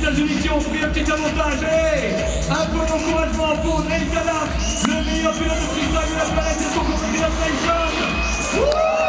États-Unis qui ont pris un petit avantage. Hey, un peu d'encouragement pour Neil Tanak, le meilleur pilote de freestyle de la planète et son copilote Nelson.